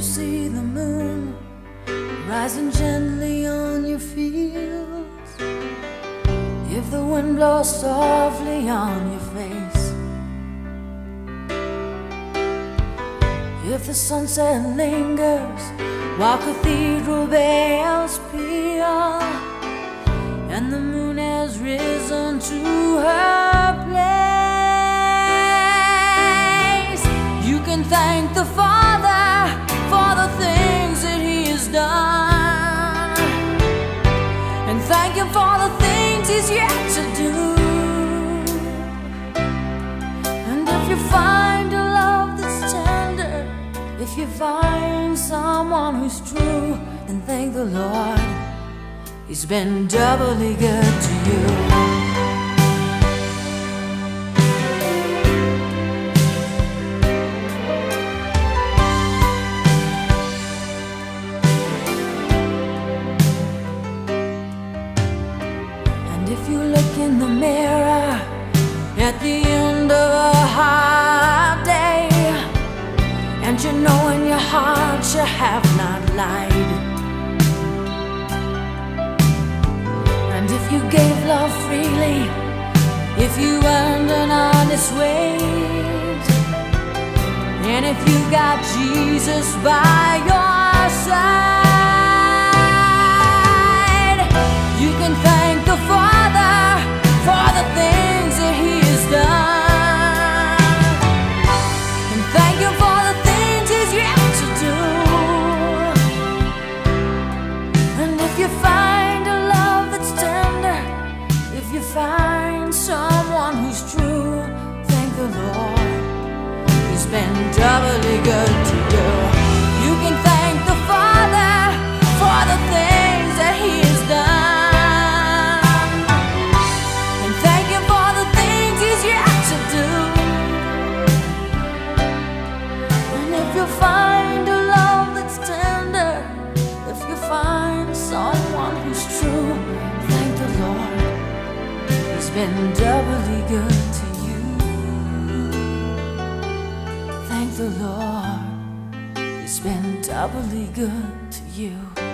see the moon rising gently on your fields, if the wind blows softly on your face, if the sunset lingers while cathedral bells peal, and the moon has risen to her place, you can thank the Father for the things that He has done, and thank Him for the things He's yet to do. And if you find a love that's tender, if you find someone who's true, then thank the Lord, He's been doubly good to you. If you look in the mirror at the end of a hard day, and you know in your heart you have not lied, and if you gave love freely, if you earned an honest wage, and if you got Jesus by your side, you can thank the Father for the things that He has done, and thank Him for the things He's yet to do. And if you find a love that's tender, if you find someone who's true, thank the Lord, He's been doubly good to you. You can thank the Father for the things that He has done, find a love that's tender, if you find someone who's true, thank the Lord, He's been doubly good to you. Thank the Lord, He's been doubly good to you.